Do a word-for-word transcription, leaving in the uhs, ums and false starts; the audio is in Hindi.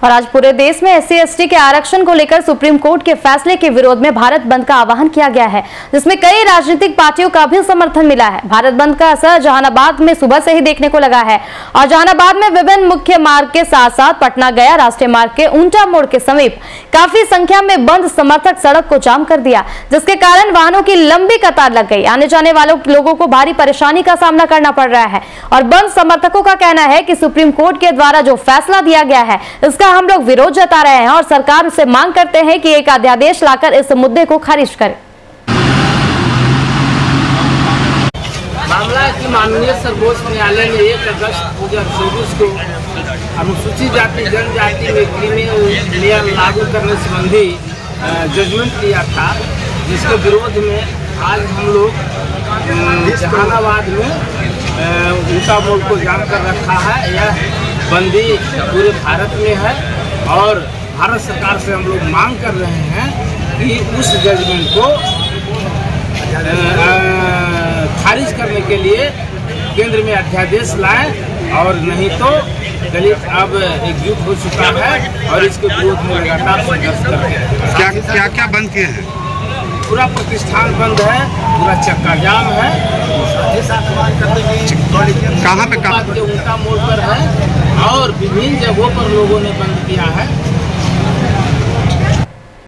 और आज पूरे देश में एस सी एस टी के आरक्षण को लेकर सुप्रीम कोर्ट के फैसले के विरोध में भारत बंद का आह्वान किया गया है, जिसमें कई राजनीतिक पार्टियों का भी समर्थन मिला है। भारत बंद का असर जहानाबाद में सुबह से ही देखने को लगा है और जहानाबाद में विभिन्न मुख्य मार्ग के साथ साथ पटना गया राष्ट्रीय मार्ग के ऊंचा मोड़ के समीप काफी संख्या में बंद समर्थक सड़क को जाम कर दिया, जिसके कारण वाहनों की लंबी कतार लग गई। आने जाने वालों लोगों को भारी परेशानी का सामना करना पड़ रहा है और बंद समर्थकों का कहना है कि सुप्रीम कोर्ट के द्वारा जो फैसला दिया गया है इसका हम लोग विरोध जता रहे हैं और सरकार से मांग करते हैं कि एक अध्यादेश लाकर इस मुद्दे को खारिज करे। मामला है कि माननीय सर्वोच्च न्यायालय ने एक अगस्त दो हजार चौबीस को अनुसूचित जाति जनजाति में क्रीमी लेयर लागू करने संबंधी जजमेंट दिया था, जिसके विरोध में आज हम लोग जहानाबाद में ऊंचा मोड़ को जाम कर रखा है। यह बंदी पूरे भारत में है और भारत सरकार से हम लोग मांग कर रहे हैं कि उस जजमेंट को खारिज करने के लिए केंद्र में अध्यादेश लाएं और नहीं तो दलित अब एकजुट हो चुका है और इसके विरोध में लगातार संघर्ष कर रहे हैं। क्या क्या क्या बंद किए हैं? पूरा प्रतिष्ठान बंद है, पूरा चक्का जाम है, कहाँ पे कहाँ ऊंचा मोड़ पर है और विभिन्न जगहों पर लोगों ने बंद किया है।